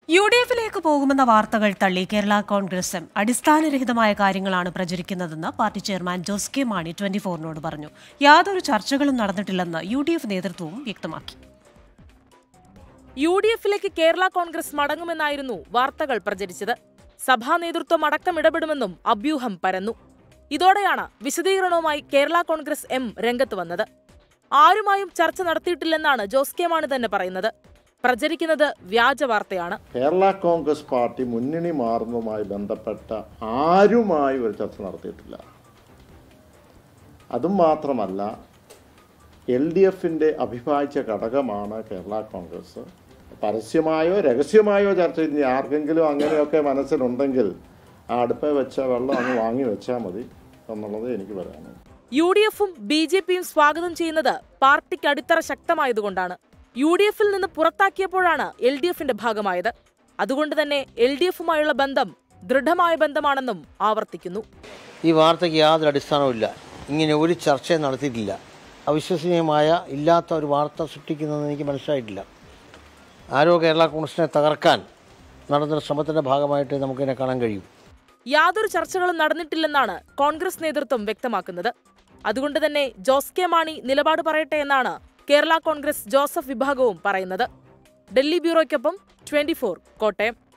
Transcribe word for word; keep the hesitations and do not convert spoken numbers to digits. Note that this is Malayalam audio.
യു ഡി എഫിലേക്ക് പോകുമെന്ന വാർത്തകൾ തള്ളി കേരള കോൺഗ്രസ് എം അടിസ്ഥാനരഹിതമായ കാര്യങ്ങളാണ് പ്രചരിക്കുന്നതെന്ന് party chairman Jose K Mani twenty ഫോറിനോട് പറഞ്ഞു. യാതൊരു ചർച്ചകളും നടന്നിട്ടില്ലെന്ന് യു ഡി എഫ് നേതൃത്വവും വ്യക്തമാക്കി. യു ഡി എഫിലേക്ക് കേരള കോൺഗ്രസ് മടങ്ങുമെന്നായിരുന്നു വാർത്തകൾ പ്രചരിച്ചത്. സഭാ നേതൃത്വം അടക്കം ഇടപെടുമെന്നും അഭ്യൂഹം പരന്നു. ഇതോടെയാണ് വിശദീകരണവുമായി കേരള കോൺഗ്രസ് എം രംഗത്ത് വന്നത്. ആരുമായും ചർച്ച നടത്തിയിട്ടില്ലെന്നാണ് ജോസ് കെ മാണി തന്നെ പറയുന്നത്. പ്രചരിക്കുന്നത് വ്യാജ വാർത്തയാണ്. കേരള കോൺഗ്രസ് പാർട്ടി മുന്നണി മാറുന്നതുമായി ബന്ധപ്പെട്ട ആരുമായി ഒരു ചർച്ച നടത്തിയിട്ടില്ല. അതും മാത്രമല്ല, എൽ ഡി എഫിൻ്റെ അവിഭാജ്യ ഘടകമാണ് കേരള കോൺഗ്രസ്. പരസ്യമായോ രഹസ്യമായോ ചർച്ച ഇനി ആർക്കെങ്കിലും അങ്ങനെയൊക്കെ മനസ്സിലുണ്ടെങ്കിൽ ആ അടുപ്പേ വെച്ച വെള്ളം അങ്ങ് വാങ്ങി വെച്ചാൽ മതി എന്നുള്ളത് എനിക്ക് പറയാനുള്ളത്. യു ഡി എഫും ബി ജെ പിയും സ്വാഗതം ചെയ്യുന്നത് പാർട്ടിക്ക് അടിത്തറ ശക്തമായതുകൊണ്ടാണ്. യു ഡി എഫിൽ നിന്ന് പുറത്താക്കിയപ്പോഴാണ് എൽ ഡി എഫിന്റെ ഭാഗമായത്. അതുകൊണ്ട് തന്നെ എൽ ഡി എഫുമായുള്ള ബന്ധം ദൃഢമായ ബന്ധമാണെന്നും ആവർത്തിക്കുന്നു. ഈ വാർത്തയ്ക്ക് യാതൊരു അടിസ്ഥാനവുമില്ല. ഇങ്ങനെ ഒരു ചർച്ചയും നടത്തിയിട്ടില്ല. അവിശ്വസനീയമായ ഇല്ലാത്ത ഒരു വാർത്ത സൃഷ്ടിക്കുന്നതെന്ന് എനിക്ക് മനസ്സിലായിട്ടില്ല. ആരോ കേരള കോൺഗ്രസിനെ തകർക്കാൻ നടന്ന ശ്രമത്തിന്റെ ഭാഗമായിട്ട് നമുക്കിതിനെ കാണാൻ കഴിയും. യാതൊരു ചർച്ചകളും നടന്നിട്ടില്ലെന്നാണ് കോൺഗ്രസ് നേതൃത്വം വ്യക്തമാക്കുന്നത്. അതുകൊണ്ട് തന്നെ ജോസ് കെ മാണി നിലപാട് പറയട്ടെ എന്നാണ് കേരള കോൺഗ്രസ് ജോസഫ് വിഭാഗവും പറയുന്നത്. ഡൽഹി ബ്യൂറോയ്ക്കൊപ്പം ട്വന്റി ഫോർ കോട്ടയം.